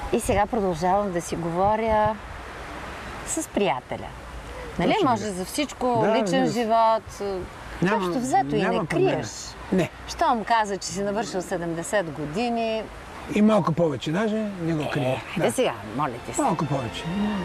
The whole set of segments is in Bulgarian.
И сега продължавам да си говоря с приятеля. Нали, може за всичко, личен живот, общо взето и не криеш. Не. Щом каза, че си навършил 70 години... И малко повече даже, не го крие. Да сега, моля ти се. Малко повече.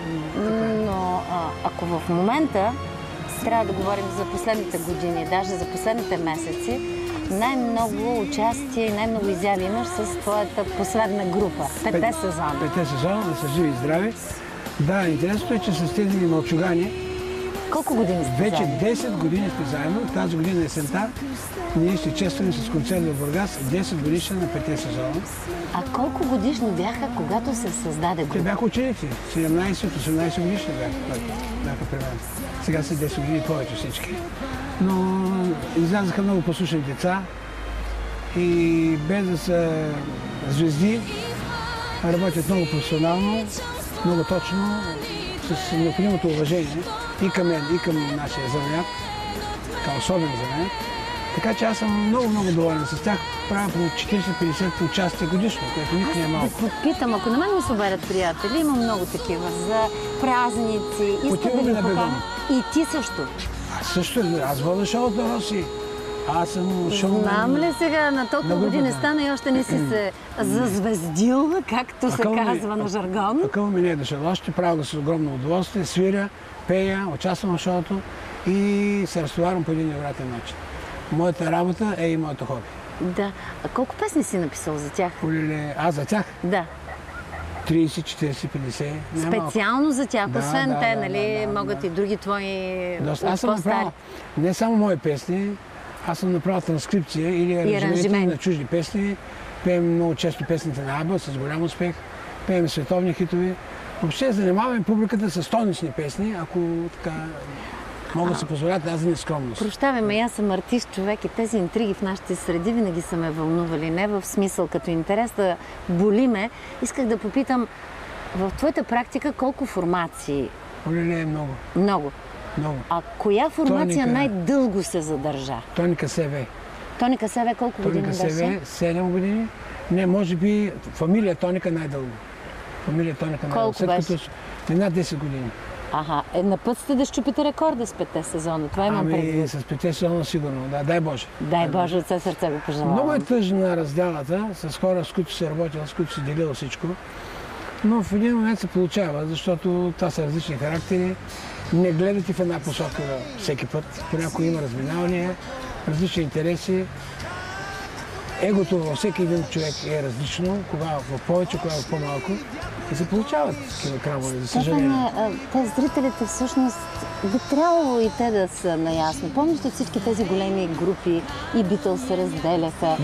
Но ако в момента трябва да говорим за последните години, даже за последните месеци, най-много участие и най-много изяви имаш с твоята последна група. 5 сезона. 5 сезона, да са живи и здрави. Да, интересното е, че с тези мълчугани колко години сте вече заедно? 10 години сме заедно. Тази година есента ние ще честваме с концерт в Бургас 10 годишна на 5 сезона. А колко годишни бяха, когато се създаде група? Те бяха ученици. 17-18 годишни бяха при мен. Сега са 10 години повече всички. Но излязаха много послушни деца и без да са звезди, работят много професионално, много точно, с необходимото уважение и към мен, и към нашия занаят, така особен занаят. Така че аз съм много доволен с тях. Правя по 40-50 участия годишно, което никой не е малко. Да попитам, ако на мен ми се обадят приятели, има много такива за празници, искат да ви покажа. И ти също. Аз също, аз водя шоуто на Роси. Аз съм шоумен. Знам ли сега, на толкова години стана и още не си се зазвездил, както се казва на жаргон? Акъл ми не е дошъл още, правя го с огромно удоволствие, свиря, пея, участвам в шоуто и се разтоварвам по един невероятен начин. Моята работа е и моето хоби. Да. А колко песни си написал за тях? Аз за тях? Да. 30, 40, 50. Специално за тях, освен те, нали, могат и други твои аз съм направил не само мои песни, аз съм направил транскрипция или аранжименти на чужди песни. Пеем много често песните на Аба с голям успех, пеем световни хитови. Въобще занимаваме публиката с стойностни песни, ако така могат да се позволят тази нескромност. Прощавай ме, аз съм артист човек и тези интриги в нашите среди винаги са ме вълнували. Не в смисъл като интерес да боли ме. Исках да попитам, в твоята практика колко формации? Много. Много? Много. А коя формация най-дълго се задържа? Тоника СВ. Тоника СВ колко години беше? Тоника СВ 7 години. Не, може би фамилия Тоника най-дълго. Фамилия Тоника най-дълго. Колко беше? Над 10 години. Аха, на път сте да щупите рекорда с 5 сезона. Това имам предвид. С 5 сезона сигурно, да. Дай Боже. Дай Боже, от все сърце го пожелавам. Много е тъжна разделата с хора, с които се работил, с които се делил всичко. Но в един момент се получава, защото това са различни характери. Не гледате в една посока всеки път. Понякога има разминавания, различни интереси. Егото във всеки един човек е различно, кога в повече, кога в по-малко. И се получават такива крамоли, за съжаление. Те зрителите всъщност би трябвало и те да са наясно. Помниш ли всички тези големи групи и Битълс се разделяха?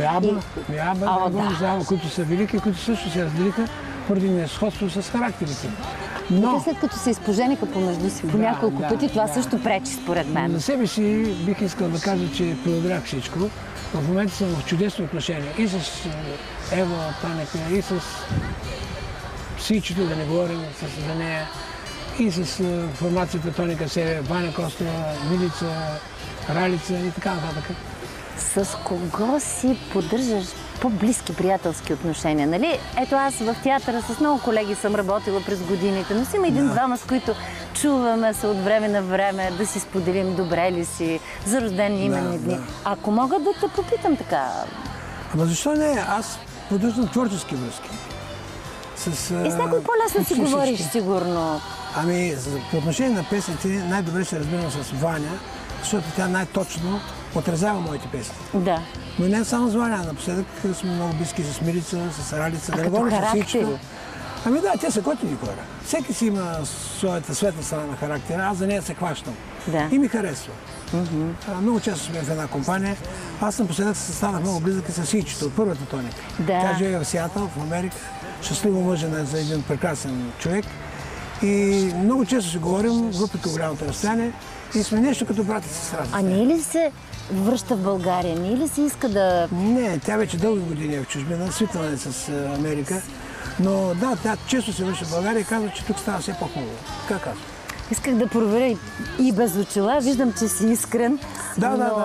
Които са велики, които също се разделиха поради несходство с характерите. Но те след като се изпожениха помежду си по няколко пъти, това също пречи според мен. За себе си бих искал да кажа, че преодолях всичко. В момента съм в чудесно отношение и с Ева Танека, и с Сичето, да не говорим за нея, и с формацията Тоника СВ, Ваня Костова, Милица, Ралица и така нататък. С кого си поддържаш по-близки приятелски отношения, нали? Ето аз в театъра с много колеги съм работила през годините, но си има един-двама, с които чуваме се от време на време, да си споделим добре ли си, за рождени именни дни. Ако мога да те попитам така... Ама защо не? Аз поддържам творчески връзки. И с някой по-лесно си говориш, сигурно. Ами, по отношение на песните, най-добре се разбирам с Ваня, защото тя най-точно отразява моите песни. Да. Но не само с Ваня, напоследък сме много близки с Милица, с Ралица. А като характери? Ами да, те са готини хора. Всеки си има своята светла страна на характера, аз за нея се хващам. Да. И ми харесва. Много често сме в една компания. Аз съм последък се станах много близък и с Сичето от първата Тоника. Да. Тя живее в Сиатъл, в Америка. Щастливо мъжена за един прекрасен човек. И много често си говорим, въпреки голямото разстояние, и сме нещо като брат и сестра. А не ли се връща в България? Не ли се иска да... Не, тя вече дълги години е в чужбина, свикнала е с Америка. Но да, тя често се връща в България и казва, че тук става все по-хубаво. Как казва? Исках да проверя и без очила. Виждам, че си искрен. Да.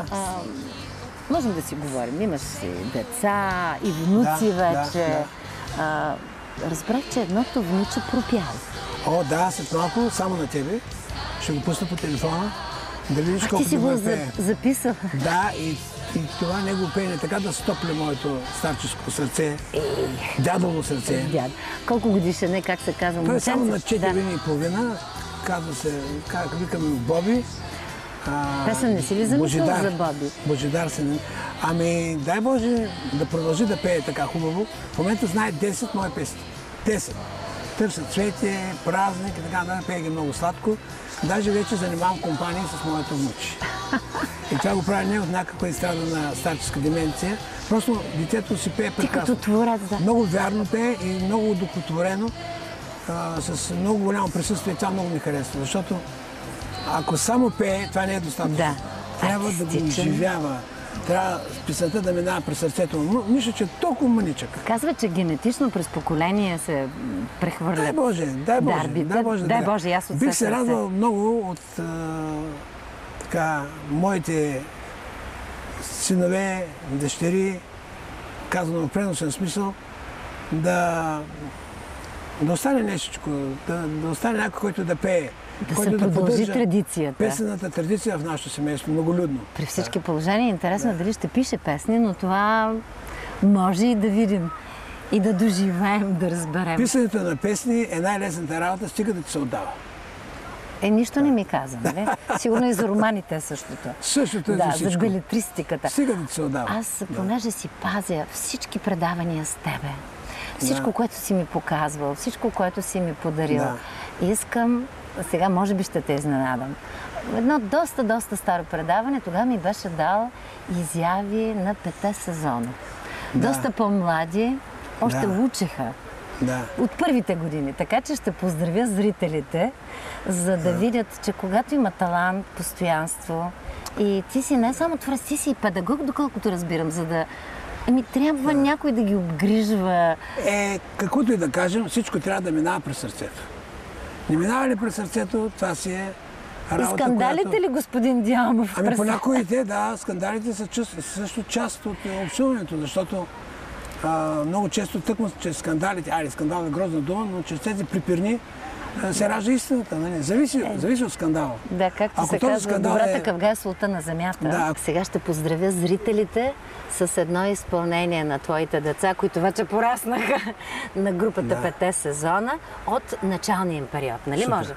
Можем да си говорим. Имаш си деца и внуци вече. разбрах, че едното внуче пропява. О, да, след малко, само на тебе. Ще го пусна по телефона. Да видиш Ти колко си го добре пее. записал. Да, и това негово пеене така да стопли моето старческо сърце. Дядово сърце. Дяд. Колко годишен е, как се казва? Той е само на момченце? 4 години и половина. Казва се, как викаме Боби. Песен не си ли замислил за Боби? Божидар се. Ами, дай Боже да продължи да пее така хубаво. В момента знае 10 мои песни. 10. Търсят цвете, празник и така, да пее ги много сладко. Даже вече занимавам компания с моето внуче. И това го прави не от някакъв, който страда на старческа деменция. Просто детето си пее прекрасно. Ти като творец, да. Много вярно пее и много удохотворено, с много голямо присъствие. Това много ми харесва, защото ако само пее, това не е достатъчно. Да. Трябва да го изживява. Трябва песента да минава през сърцето му. Нищо, че е толкова мъничък. Казва, че генетично през поколение се прехвърлят. Дай Боже, дай Боже. Дарбите. Дай Боже, Дай Боже, аз от бих все се сърце. радвал много от така, моите синове, дъщери, казано в преносен смисъл, да остане нещичко, да остане някой, който да пее. Да който се продължи поддържа традицията. Песената традиция в нашето семейство, многолюдно. При всички положения интересно дали ще пише песни, но това може и да видим. И да доживеем, да разберем. Писането на песни е най-лесната работа, стига да ти се отдава. Нищо не ми каза, нали? Сигурно и за романите е същото. Същото е Да, за всичко. за белетристиката. Стига да ти се отдава. Аз, понеже си пазя всички предавания с тебе, всичко, което си ми показвал, всичко, което си ми подарил, искам, сега може би ще те изненадам, едно доста старо предаване, тогава ми беше дал изяви на 5 сезона. Доста по-млади, още учеха. Да. От първите години. Така че ще поздравя зрителите, за да видят, че когато има талант, постоянство и ти си не само творец, ти си и педагог, доколкото разбирам, за да... трябва някой да ги обгрижва. Каквото и да кажем, всичко трябва да минава през сърцето. Не минава ли през сърцето, това си е работа, и скандалите ли, господин Дялмов? Ами понякога и те, да, скандалите са също част от общуването, защото много често тъкмо, че скандалите, скандал е грозна дума, но чрез тези припирни се ражда истината. Нали? Зависи от скандала. Да, както се казва, добрата къвга е солта на земята. Да. Сега ще поздравя зрителите с едно изпълнение на твоите деца, които вече пораснаха на групата 5 сезона от началния им период. Нали може?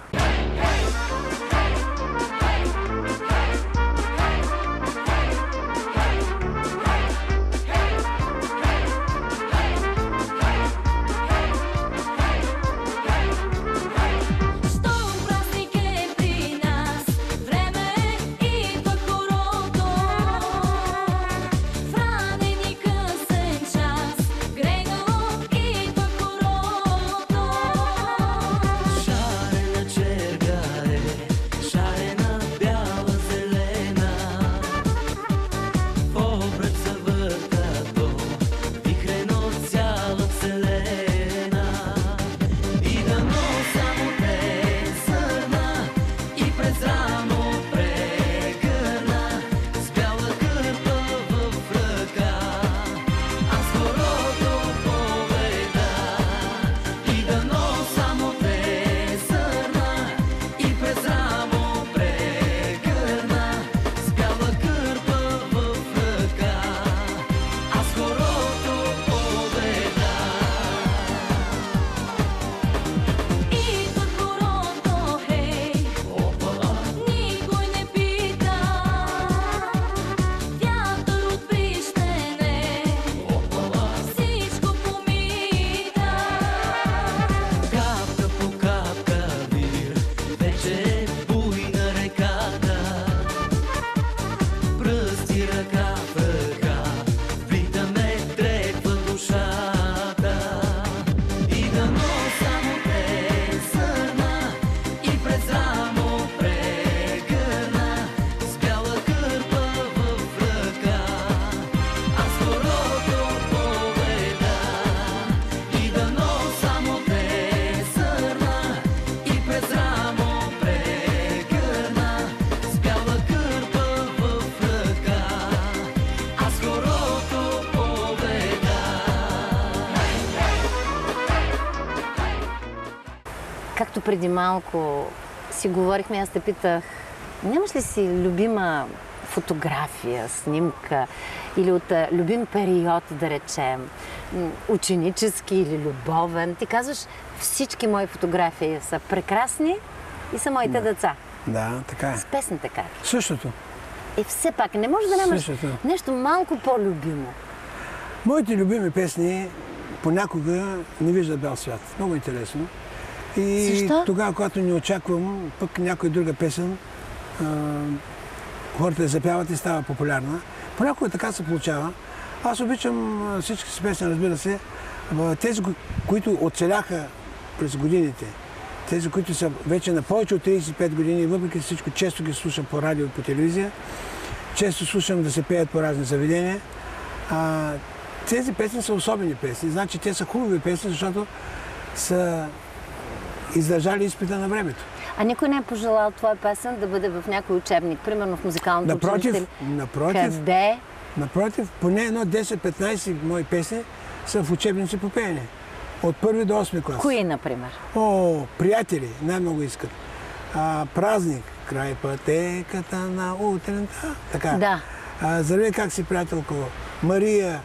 както преди малко си говорихме, аз те питах, нямаш ли си любима фотография, снимка или от любим период, да речем, ученически или любовен? Ти казваш, всички мои фотографии са прекрасни и са моите деца. Да, така е. С песни така е. Същото. И все пак, не може да нямаш нещо малко по-любимо. Моите любими песни понякога не виждат бял свят. Много интересно. И защо? Тогава, когато не очаквам пък някоя друга песен, хората я запяват и става популярна. Понякога така се получава. Аз обичам всички си песни, разбира се. Тези, които оцеляха през годините, тези, които са вече на повече от 35 години, въпреки всичко, често ги слушам по радио и по телевизия, често слушам да се пеят по разни заведения. Тези песни са особени песни. Значи те са хубави песни, защото са издържали изпита на времето. А никой не е пожелал твоя песен да бъде в някой учебник, примерно в музикалното училище? Напротив, поне едно 10-15 мои песни са в учебници по пеене. От първи до 8 клас. Кои, например? Приятели, най-много искат. Празник, край пътеката на утрента. Така. Да. Здравей, как си, приятелко? Мария.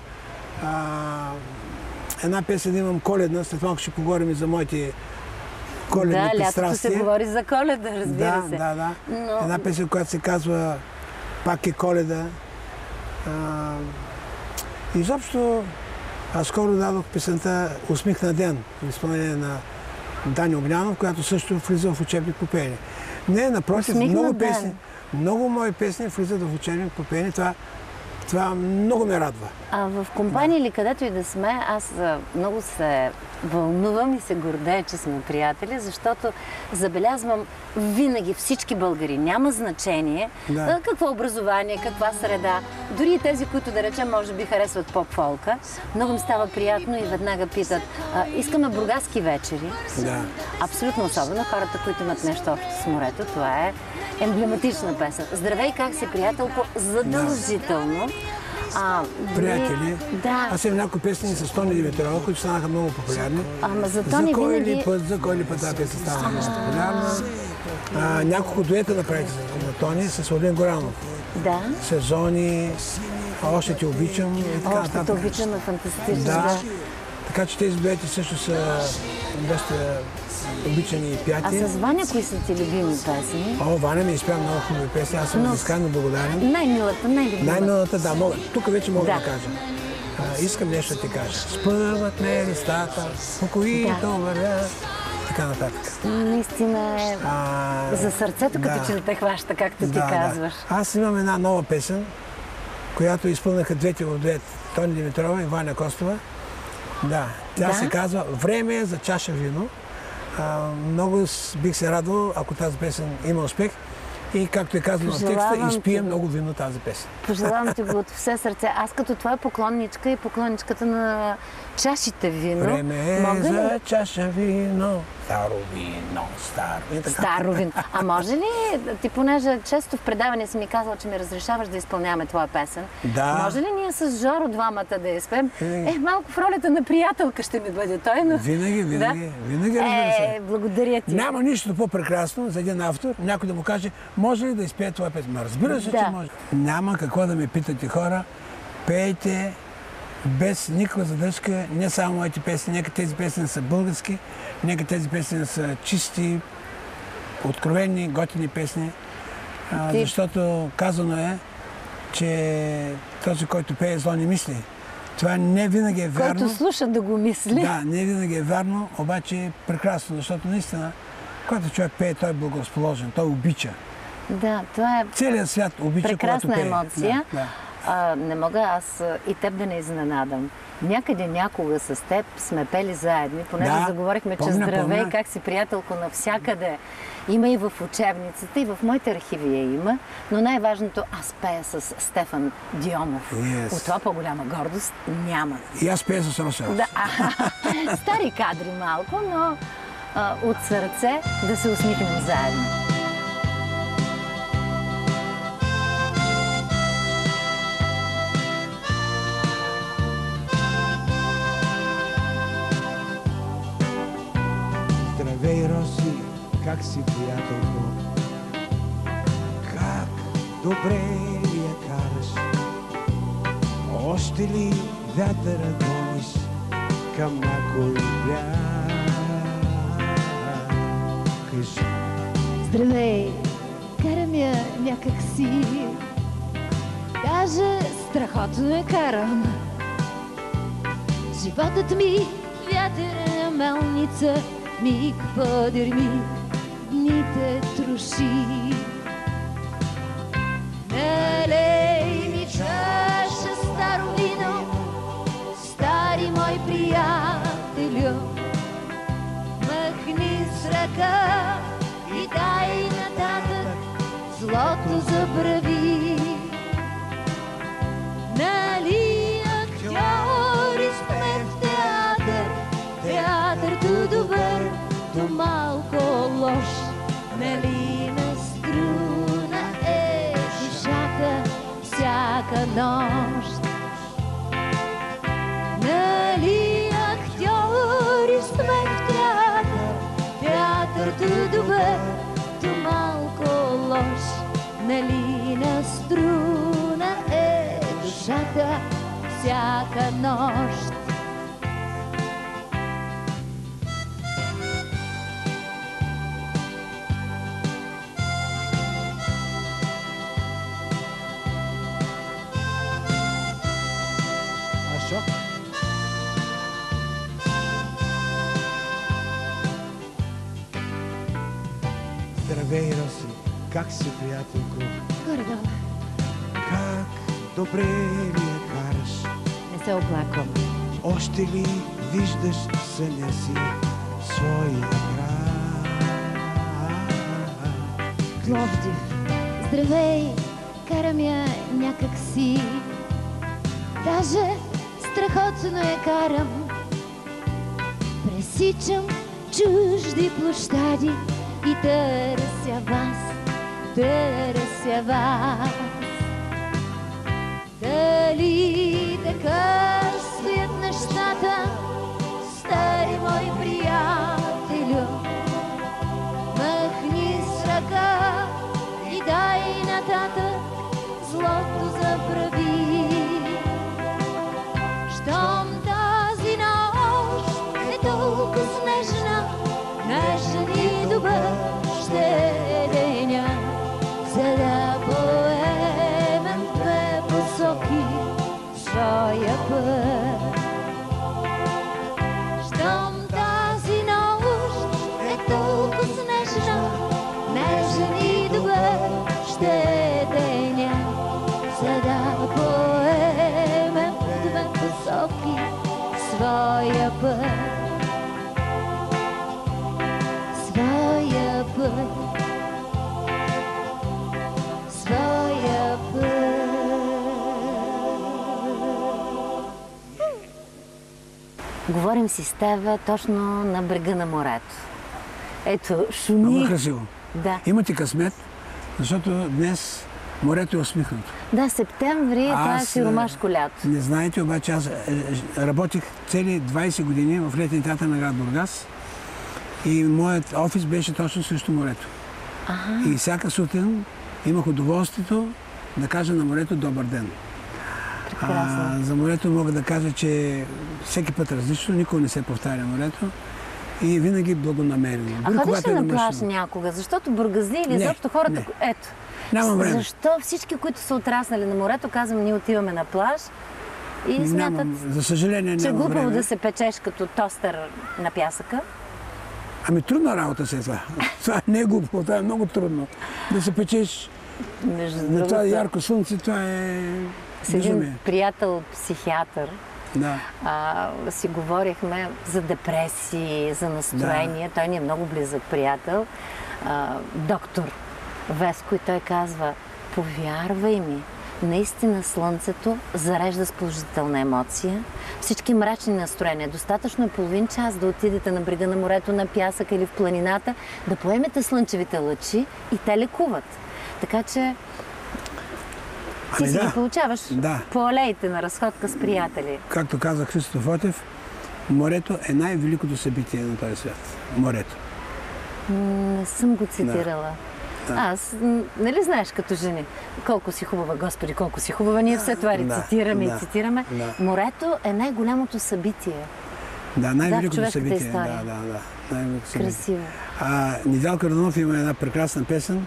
Една песен имам коледна, след малко ще поговорим и за моите коледни пристрастия. Да, лятото се говори за Коледа, разбира се. Да. Но... Една песен, която се казва Пак е Коледа. Изобщо, аз скоро дадох песента Усмихна ден, в изпълнение на Дани Огнянов, която също влиза в учебник по пеене. Не, напротив, много мои песни влизат в учебник по пеене. Това много ме радва. В компания или където и да сме, аз много се вълнувам и се гордея, че сме приятели, защото забелязвам винаги всички българи. Няма значение какво образование, каква среда. Дори и тези, които да речем, може би харесват поп-фолка. Много ми става приятно и веднага питат, искаме бургаски вечери. Да. Абсолютно особено хората, които имат нещо общо с морето. Това е емблематична песен. Здравей, как си, приятелко? Задължително. Приятели. Да. Аз имам някои песни с Тони Димитрова, които станаха много популярни. За Тони винаги... За кой ли път тази песен стана много популярна. Няколко дуета направих на Тони с Олин Горанов. Да. Сезони, Още те обичам и така нататък. Още те обичам е фантастично. Да. Така че тези дуети също са доста обичани и пяти. А с Ваня кои са ти любими песни? Ваня ми изпя много хубави песни. Аз съм безкрайно благодарен. Най-милата, най-любима. Най-милата, да, мога. Тук вече мога да кажа. Искам нещо да ти кажа. Спъват ме листата, по които вървят. Така нататък. Наистина е за сърцето, като че не те хваща, както ти казваш. Аз имам една нова песен, която изпълнаха двете в дует. Тони Димитрова и Ваня Костова. Да, тя се казва "Време е за чаша вино". Много бих се радвал, ако тази песен има успех. И както е казано в текста, изпие много вино тази песен. Пожелавам ти го от все сърце. Аз като твоя поклонничка и поклонничката на чашите вино. Време е за чаша вино. Старо вино, старо вино. А може ли, ти понеже често в предаване си ми казал, че ми разрешаваш да изпълняваме твоя песен, може ли ние с Жоро двамата да я спем? Малко в ролята на приятелка ще ми бъде той, но... Винаги, разбира се. Благодаря ти. Няма нищо по-прекрасно за един автор, някой да му каже, може ли да изпее твоя песен? Разбира се, че може. Няма какво да ме питате хора, пейте без никаква задръжка, не само моите песни, нека тези песни са български, нека тези песни са чисти, откровени, готини песни, защото казано е, че този, който пее, зло не мисли. Това не винаги е вярно. Който слуша да го мисли. Да, не винаги е вярно, обаче е прекрасно, защото наистина, когато човек пее, той е благоразположен, той обича. Да, това е целият свят обича, когато пее. Прекрасна емоция. Не мога аз и теб да не изненадам. Някъде някога с теб сме пели заедно, понеже заговорихме, че здравей, как си, приятелко, навсякъде. Има и в учебниците, и в моите архиви я има, но най-важното, аз пея с Стефан Дионов. От това по-голяма гордост няма. И аз пея с Роса. Да, стари кадри малко, но от сърце да се усмихнем заедно. Здравей, Роси, как си, приятелко? Как добре ли я караш? Още ли вятъра гониш към някой бряг? Кажи. Здравей, карам я някак си, даже страхотно я карам. Животът ми вятърна мелница, миг подир миг дните троши. Налей ми чаша старо вино, стари мой приятелю. Махни с ръка и дай нататък, злото забрави. Нали актьори сме в театър, театър ту добър, ту малко лош. Нали на струна е душата всяка нощ. Нали актьори сме в театър, театър ту добър, ту малко лош. Нали на струна е душата всяка нощ. Ашок? Здравей, Роси. Как си, приятелко? Горе-долу. Как добре ли я караш? Не се оплаквам. Още ли виждаш в съня си своя край? Пловдив. Здравей, карам я някак си, даже страхотно я карам. Пресичам чужди площади и търся вас, търся вас. Дали така стоят нещата, стари мой приятелю? Махни с ръка и дай нататък, злото забрави. Щом тази нощ е толкова снежна, нежен и добър ще е деня, за да поемем две посоки своя път. Щом тази нощ е толкова снежна, нежен и добър ще е деня, за да поемем две посоки своя път. Своя път, своя път. Говорим си с Тева точно на брега на морето. Ето, шуми. Много красиво. Да. Имате късмет, защото днес морето е усмихнато. Да, септември, това е сиромашко лято. Не знаете, обаче аз работих цели 20 години в летен театър на град Бургас и моят офис беше точно срещу морето. И всяка сутрин имах удоволствието да кажа на морето добър ден. За морето мога да кажа, че всеки път различно, никога не се повтаря морето и винаги благонамерено. А ходиш ли на плаж някога? Защото бургазли или изобщо хората... Не. Ето. Нямам време. Защо всички, които са отраснали на морето, казвам, ние отиваме на плаж и смятат, за съжаление, че нямам глупаво време. да се печеш като тостер на пясъка? Ами трудна работа се това. Това не е глупо, това е много трудно. Да се печеш на това ярко слънце, това е с един безумие. приятел, психиатър, Да. си говорихме за депресии, за настроение. Той ни е много близък приятел. Доктор Веско, и той казва, повярвай ми, наистина слънцето зарежда с положителна емоция. Всички мрачни настроения. Достатъчно е половин час да отидете на брега на морето, на пясък или в планината, да поемете слънчевите лъчи и те лекуват. Така че ти си ги получаваш по алеите на разходка с приятели. Както каза Христо Фотев, морето е най-великото събитие на този свят. Морето. Не съм го цитирала. Да. Аз, нали знаеш като жени, колко си хубава, Господи, колко си хубава, ние все това рецитираме и цитираме. Да. Морето е най-голямото събитие. Да, най-великото човешката събитие. история. Да. Най-великото събитие. Красиво. Недялко Йорданов има една прекрасна песен.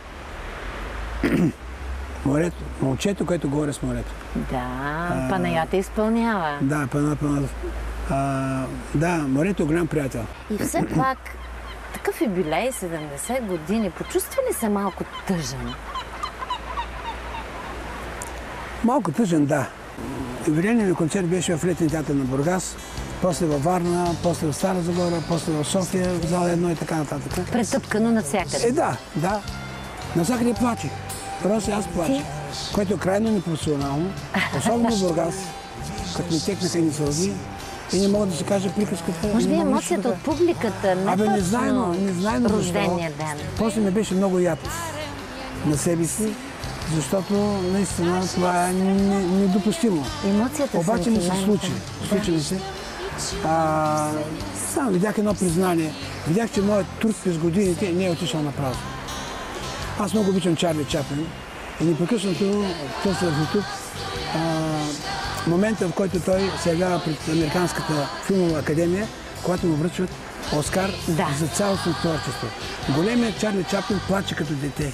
Морето, момчето, което говори с морето. Да, Панаята изпълнява. Да, Панов. Да, морето е голям приятел. И все пак, такъв юбилей, 70 години, почувства ли се малко тъжен? Малко тъжен, да. Юбилейният ми концерт беше в Летния театър на Бургас, после във Варна, после в Стара Загора, после в София, в зала 1 и така нататък. Претъпкано навсякъде. Да. Навсякъде плачех. Просто аз плачех, което е крайно непрофесионално, особено в Бургас, като ми текнаха едни сълзи и не мога да си кажа приказката. Може би емоцията от публиката, не точно рождения ден. После ми беше много яд на себе си, защото наистина това е недопустимо. Емоцията Обаче ми се случи. Случи ми се. Само видях едно признание. Видях, че моят труд през годините не е отишъл на празно. Аз много обичам Чарли Чаплин и непрекъснато търся в YouTube момента, в който той се явява пред Американската филмова академия, когато му връчват Оскар за цялостно творчество. Големият Чарли Чаплин плаче като дете.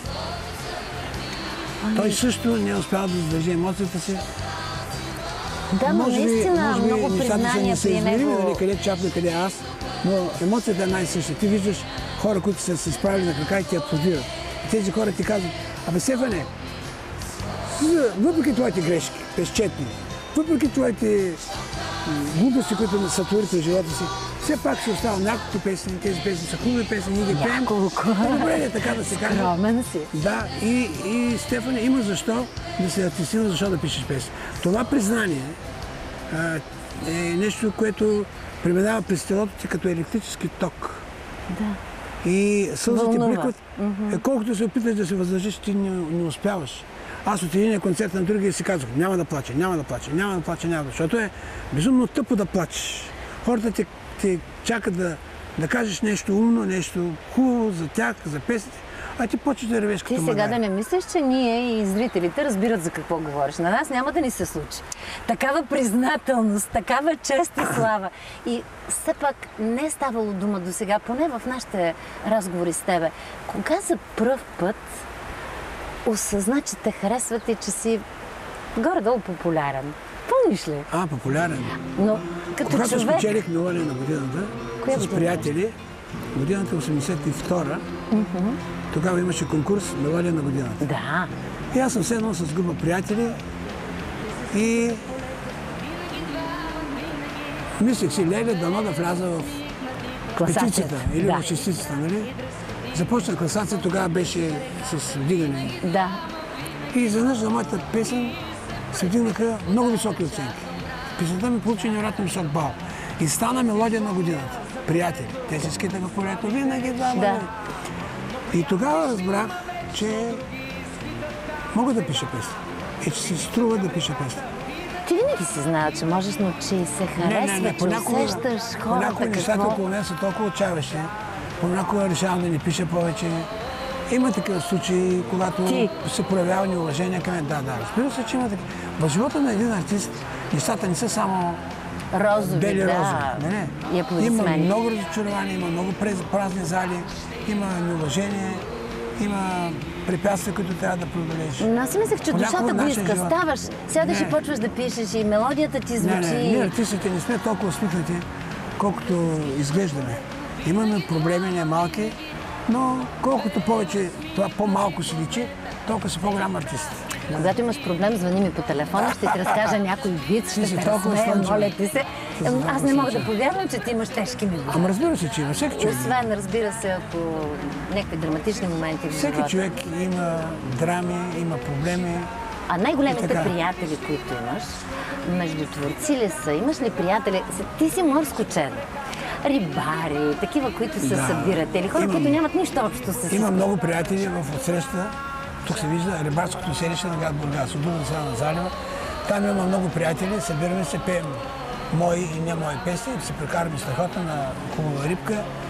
Той също не е успял да задържи емоцията си. Да, но наистина много признания при него. Нали, къде Чаплин, къде аз, но емоцията е най-съща. Ти виждаш хора, които са се справили на крака и ти аплодират. И тези хора ти казват: абе, Стефане, въпреки твоите грешки, безчетни, въпреки твоите глупости, които са творили през живота си, все пак си остава няколко песни. Тези песни са хубави песни, ние ги пеем. Добре е така да се каже. Скромен си. Да, и Стефане, има защо да се артистира, защо да пишеш песни. Това признание е нещо, което преминава през телото ти като електрически ток. Да. И сълзите блекват. Колкото се опиташ да се въздържиш, ти не успяваш. Аз от единия концерт на другия си казвах: няма да плача, защото е безумно тъпо да плачеш. Хората те чакат да кажеш нещо умно, нещо хубаво за тях, за песните, а ти почваш да ревеш като Ти сега да не мислиш, че ние и зрителите разбират за какво говориш. На нас няма да ни се случи. Такава признателност, такава чест и слава. И все пак не е ставало дума до сега, поне в нашите разговори с тебе. Кога за пръв път осъзна, че те харесват и че си горе-долу популярен? Помниш ли? Популярен. Но като когато човек... спечелих мелодия на годината с приятели, годината 82-а, тогава имаше конкурс мелодия на годината. Да. И аз съм седнал с група приятели и мислех си: леле, дано да вляза в петицата или в шестицата, нали? Започна класация, тогава беше с вдигане. Да. И изведнъж за моята песен се вдигнаха много високи оценки. Песента ми получи невероятно висок бал. И стана мелодия на годината. Приятели, те се скитаха по лето, винаги да. И тогава разбрах, че мога да пиша песни. И че си струва да пиша песни. Ти винаги си знаел, че можеш, но че и се харесва, че усещаш хората. Понякога нещата около мен са толкова отчаяващи. Понякога решавам да не пиша повече. Има такива случаи, когато се проявява неуважение към мен. Да, разбира се, че има такива. В живота на един артист нещата не са само бели розови. Има много разочарования, има много празни зали, има неуважение, има препятствия, които трябва да преодолееш. Но аз си мислех, че душата го иска. Ставаш, сядаш и почваш да пишеш и мелодията ти звучи. Ние артистите не сме толкова свикнати, колкото изглеждаме. Имаме проблеми, не малки, но колкото повече това по-малко се личи, толкова си по-голям артист. Когато имаш проблем, звъни ми по телефона, ще ти разкажа някой вид, ще те разсмея, моля ти се. Аз не мога да повярвам, че ти имаш тежки минути. Ама разбира се, че има всеки човек. Освен, разбира се, ако някакви драматични моменти в живота. Всеки човек има драми, има проблеми. А най-големите приятели, които имаш, между творци ли са? Имаш ли приятели? Ти си морско черно. Рибари, такива, които са събиратели, хора, които нямат нищо общо с... Има много приятели в отсреща. Тук се вижда рибарското селище на град Бургас, от другата страна на залива. Там има много приятели, събираме се, пеем мои и не мои песни, се прекараме страхотна на хубава рибка.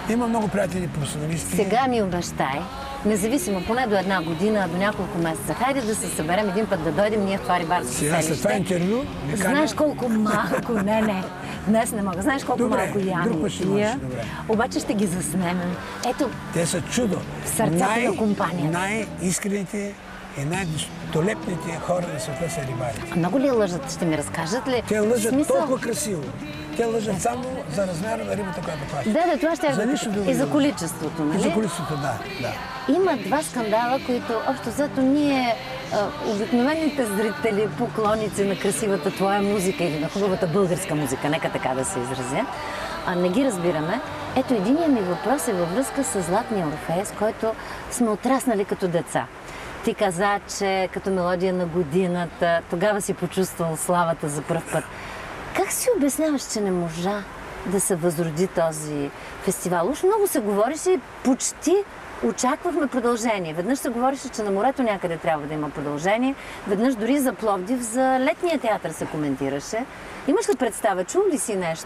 Има много приятели професионалисти. Сега ми обещай, независимо, поне до една година, до няколко месеца, хайде да се съберем един път, да дойдем ние в това рибарско селище. Сега след това интервю... Знаеш колко малко, не, днес не мога. Знаеш колко малко ями тия, обаче ще ги заснемем. Ето, те са чудо. В сърцата на компанията. Най-искрените и най-долепните хора на света са рибарите. А много ли лъжат? Ще ми разкажат ли? Те лъжат толкова красиво. Те лъжат само за размера на рибата, която плащат. Да, това ще е и за количеството, нали? И за количеството, да. Има два скандала, които общо взето ние, обикновените зрители, поклонници на красивата твоя музика или на хубавата българска музика, нека така да се изразя, не ги разбираме. Ето, единият ми въпрос е във връзка с Златния Орфей, с който сме отраснали като деца. Ти каза, че като мелодия на годината, тогава си почувствал славата за пръв път. Как си обясняваш, че не можа да се възроди този фестивал? Уж много се говореше и почти очаквахме продължение. Веднъж се говореше, че на морето някъде трябва да има продължение. Веднъж дори за Пловдив, за летния театър се коментираше. Имаш ли представа? Чул ли си нещо?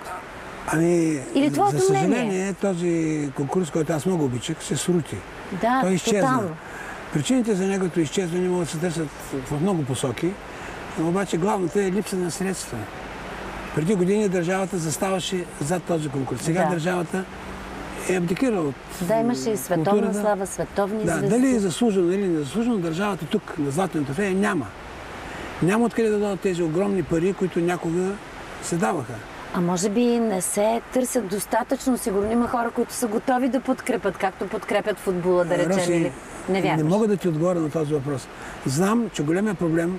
Или за съжаление, този конкурс, който аз много обичах, се срути. Да, той изчезна. Тотално. Причините за неговото изчезване могат да се търсят в много посоки, но обаче главната е липса на средства. Преди години държавата заставаше зад този конкурс. Сега държавата е абдикирала от имаше и световна слава, световни звезди. Дали е заслужено или незаслужено, държавата тук, на Златния Орфей, няма. Няма откъде да дадат тези огромни пари, които някога се даваха. А може би не се търсят достатъчно. Сигурно има хора, които са готови да подкрепят, както подкрепят футбола, да речем, или не вярваш? Не мога да ти отговоря на този въпрос. Знам, че големия проблем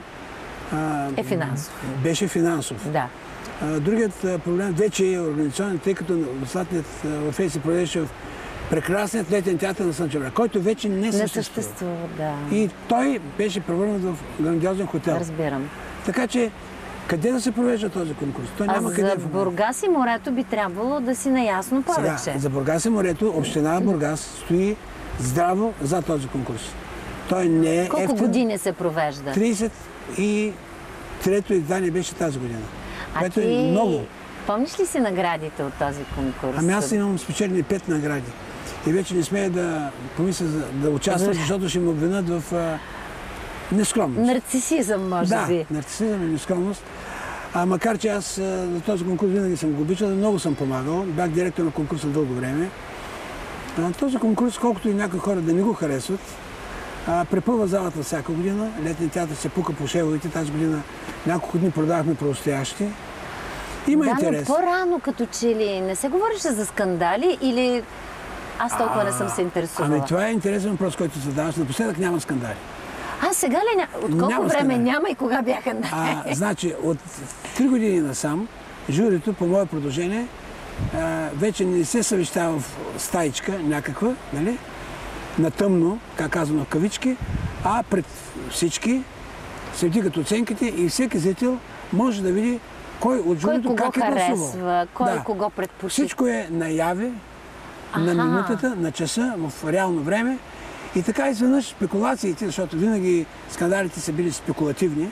е финансов. Беше финансов. Да. Другият проблем вече е организационен, тъй като Златният Орфей се провеждаше в прекрасният летен театър на Слънчев бряг, който вече не съществува. Да. И той беше превърнат в грандиозен хотел. Разбирам. Така че, къде да се провежда този конкурс? Той няма къде. За Бургас и морето би трябвало да си наясно повече. Сега, за Бургас и морето, община Бургас стои здраво за този конкурс. Той не е Колко години се провежда? 33-то издание беше тази година. Което е много. Помниш ли си наградите от този конкурс? Ами аз имам спечелени 5 награди. И вече не смея да помисля да участвам, защото ще ме обвинят в нескромност. Нарцисизъм, може би. Да, нарцисизъм и нескромност. Макар че аз за този конкурс винаги съм го обичал, много съм помагал. Бях директор на конкурса дълго време. Този конкурс, колкото и някои хора да не го харесват, препълва залата всяка година. Летният театър се пука по шевовете. Тази година няколко дни продавахме правостоящи. Има интерес. Но по-рано като че ли не се говореше за скандали или аз толкова не съм се интересувала? Ами това е интересен въпрос, който задаваш. Напоследък няма скандали. Сега ли няма? От колко време няма и кога бяха? Значи, от 3 години насам, журито, по мое предложение, вече не се съвещава в стаичка някаква, нали? На тъмно, как казано в кавички, а пред всички се вдигат оценките и всеки зрител може да види кой от журито как е гласувал. Кой кого предпочита. Всичко е наяве, на минутата, на часа, в реално време. И така изведнъж спекулациите, защото винаги скандалите са били спекулативни,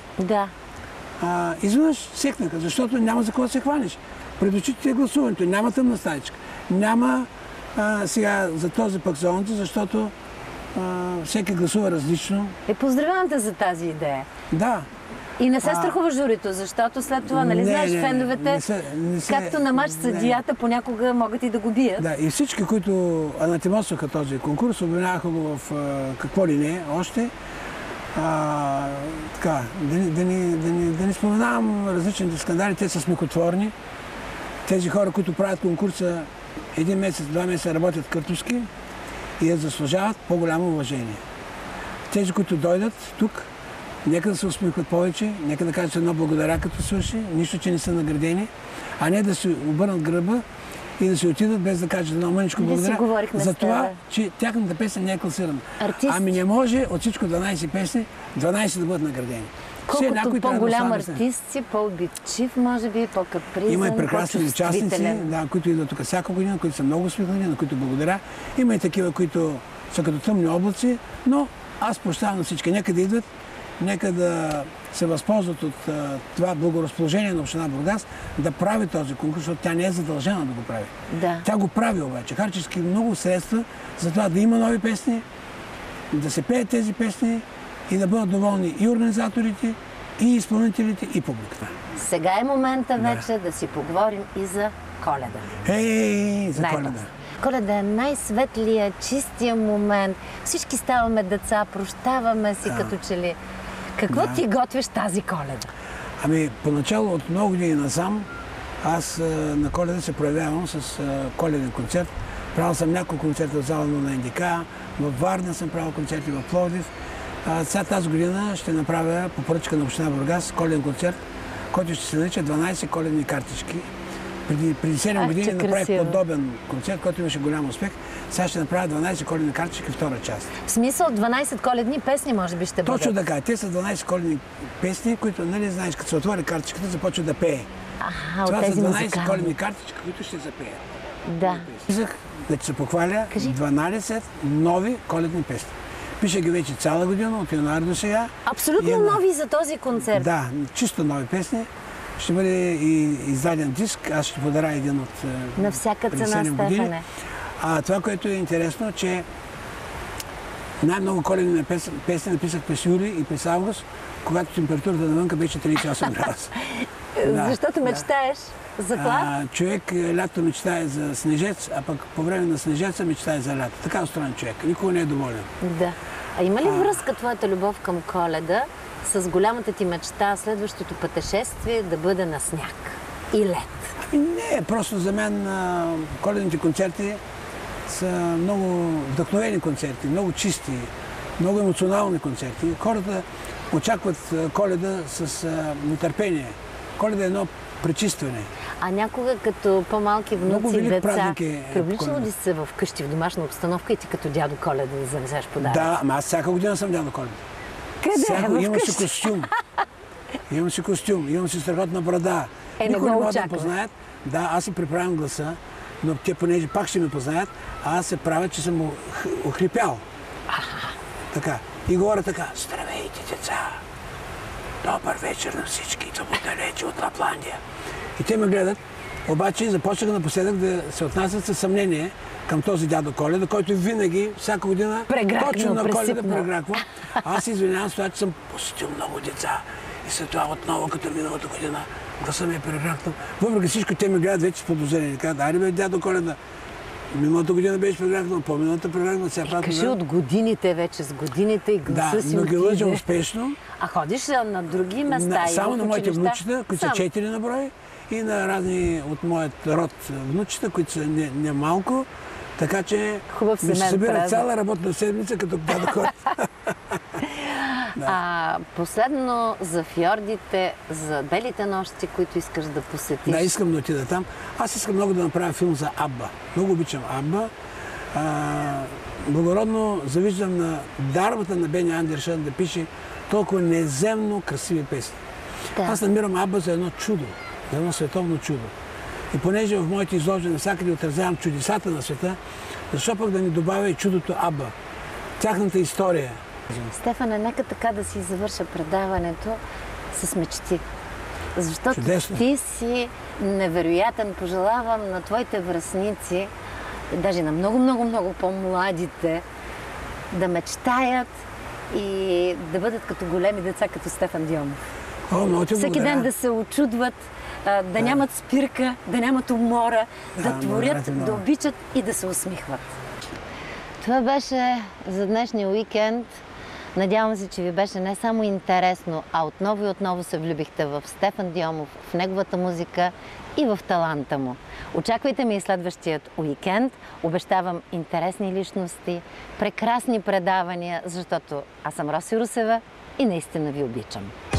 изведнъж секнаха, защото няма за кого да се хванеш. Пред очите е гласуването, няма тъмна стаичка. Няма сега за този пък за онзи, защото всеки гласува различно. Поздравявам те за тази идея. Да. И не се страхува журито, защото след това, нали знаеш, феновете, както на мач съдията, понякога могат и да го бият. Да, и всички, които анатемосваха този конкурс, обвиняваха го в какво ли не още. Така, да не споменавам различните скандали, те са смехотворни. Тези хора, които правят конкурса 1 месец, 2 месеца работят картушки и я заслужават по-голямо уважение. Тези, които дойдат тук, нека да се усмихват повече, нека да кажат едно благодаря като свърши, нищо, че не са наградени, а не да се обърнат гръба и да се отидат без да кажат едно мъничко благодаря за това, че тяхната песен не е класирана. Ами не може от всичко 12 песни, 12 да бъдат наградени. Колкото по-голям артист си, по-обидчив, може би, по-капризен, има и прекрасни участници, които идват тук всяка година, които са много усмихнати, на които благодаря. Има и такива, които са като тъмни облаци, но аз прощавам на всички. Нека да идват нека да се възползват от това благоразположение на община Бургас да прави този конкурс, защото тя не е задължена да го прави. Да. Тя го прави обаче, харчейки много средства за това да има нови песни, да се пеят тези песни и да бъдат доволни и организаторите, и изпълнителите, и публиката. Сега е момента вече да си поговорим и за Коледа. За Коледа. Коледа е най-светлия, чистия момент. Всички ставаме деца, прощаваме си като че ли. Какво ти готвиш тази Коледа? Ами, поначало от много години насам, аз на Коледа се проявявам с коледен концерт. Правил съм няколко концерта в зала на НДК, в Варна съм правил концерти, в Пловдив. Сега тази година ще направя по поръчка на община Бургас коледен концерт, който ще се нарича 12 коледни картички. Преди 7 години направих подобен концерт, който имаше голям успех. Сега ще направя 12 коледни картички, втора част. В смисъл 12 коледни песни може би ще бъдат? Точно така. Те са 12 коледни песни, които, нали знаеш, като се отвори картичката, започва да пее. Това са 12 коледни картички, които ще запеят. Да. Писах да ти се похваля 12 нови коледни песни. Пиша ги вече цяла година, от януари до сега. Абсолютно нови за този концерт? Да, чисто нови песни. Ще бъде и издаден диск. Аз ще подаря един от на всяка цена, Стефане. Това, което е интересно, че най-много коледни песни написах през юли и през август, когато температурата навънка беше 38 градуса. Защото мечтаеш за хлад? Човек лято мечтае за снежец, а пък по време на снежеца мечтае за лято. Така устроен човек. Никога не е доволен. Да. А има ли връзка твоята любов към Коледа с голямата ти мечта следващото пътешествие да бъде на сняг и лед? Не, просто за мен коледните концерти са много вдъхновени концерти, много чисти, много емоционални концерти. Хората очакват Коледа с нетърпение. Коледа е едно пречистване. А някога като по-малки внуци и деца, привличало ли се в къщи, в домашна обстановка и ти като дядо Коледа да занесеш подаръци? Да, ама аз всяка година съм дядо Коледа. Къде? Имам си костюм. Имам си страхотна брада. Никой не може да познаят. Да, аз си приправям гласа, но те понеже пак ще ме познаят, а аз се правя, че съм охрипял. Така. И говоря така: здравейте, деца! Добър вечер на всички, съм отдалече от Лапландия. И те ме гледат, обаче започнаха напоследък да се отнасят със съмнение към този дядо Коледа, който винаги, всяка година, точно на Коледа преграква. Аз се извинявам с това, че съм посетил много деца. И след това отново, като миналата година, гласа ми е прегракнал. Въпреки всичко, те ме гледат вече с подозрение. Казват: айде бе, дядо Коледа, миналата година беше прегракнал, по-миналата прегракнал, сега правят. Кажи от годините вече, с годините и гласа си отиде. Да, но ги лъжа успешно. А ходиш на други места? Само на моите внучета, които са 4 на брой, и на разни от моят род внучета, които са не малко. Така че ми се събира цяла работна седмица като дядо Коледа. Последно за фьордите, за белите нощи, които искаш да посетиш. Да, искам да отида там. Аз искам много да направя филм за Абба. Много обичам Абба. Благородно завиждам на дарбата на Бени Андерсън да пише толкова неземно красиви песни. Да. Аз намирам Абба за едно чудо, за едно световно чудо. И понеже в моите изложения навсякъде отразявам чудесата на света, защо пък да ни добавя и чудото Абба? Тяхната история. Стефане, нека така да си завърша предаването с мечти. Защото ти си невероятен. Пожелавам на твоите връстници, даже на много по-младите, да мечтаят и да бъдат като големи деца, като Стефан Дионов. Всеки ден да се очудват, да нямат спирка, да нямат умора, да творят, да обичат и да се усмихват. Това беше за днешния уикенд. Надявам се, че ви беше не само интересно, а отново и отново се влюбихте в Стефан Дионов, в неговата музика и в таланта му. Очаквайте ме и следващият уикенд. Обещавам интересни личности, прекрасни предавания, защото аз съм Роси Русева и наистина ви обичам.